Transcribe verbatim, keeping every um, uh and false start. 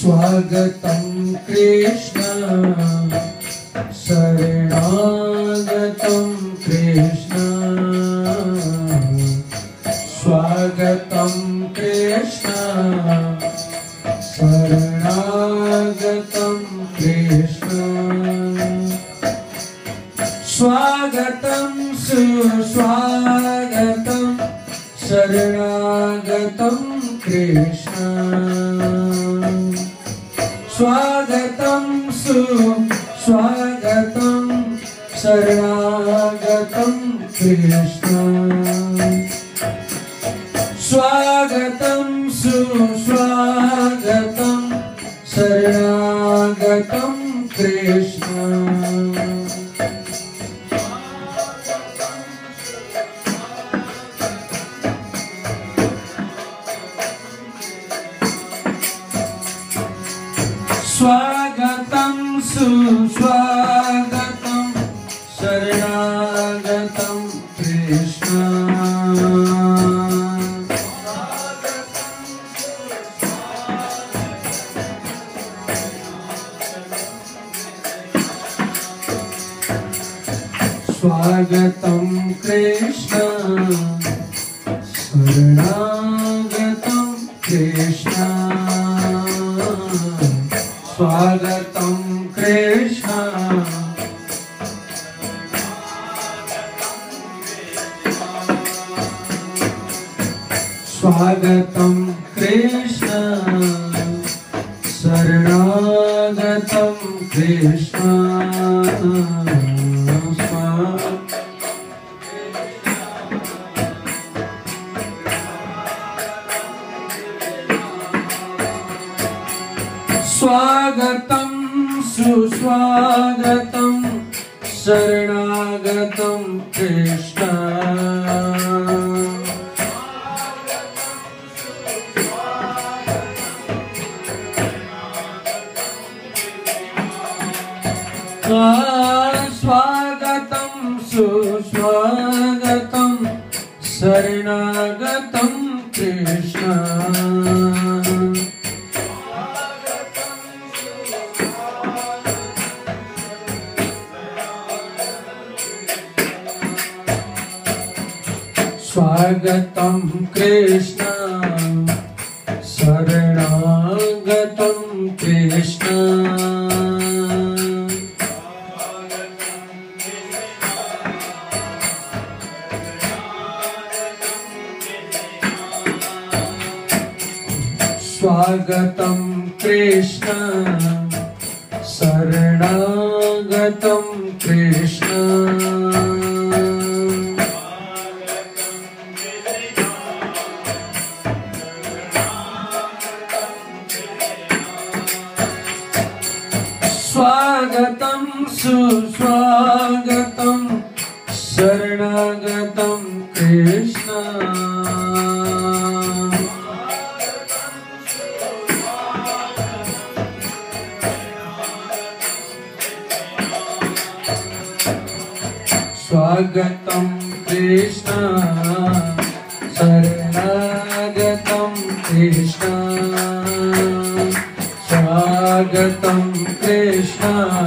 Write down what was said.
स्वागतं कृष्ण शरणागतं कृष्ण स्वागतं कृष्ण शरणागतं कृष्ण स्वागतं सुस्वागतं शरणागतं कृष्ण स्वागतं सुस्वागतं शरणागतं कृष्ण स्वागतं सुस्वागतं शरणागतं कृष्ण स्वागतं सुस्वागतं शरणागतं कृष्ण स्वागतं कृष्ण शरणागतं कृष्ण स्वागतं कृष्ण स्वागतं कृष्ण शरणागतं कृष्ण स्वागतं सुस्वागतं शरणागतं कृष्ण स्वागतं सुस्वागतं शरणागतं कृष्ण स्वागतं कृष्ण शरणागतं कृष्ण स्वागतं कृष्ण शरणागतं कृष्ण स्वागतं सुस्वागतं शरणागतं कृष्ण स्वागतं कृष्ण शरणागतं कृष्ण स्वागतं कृष्ण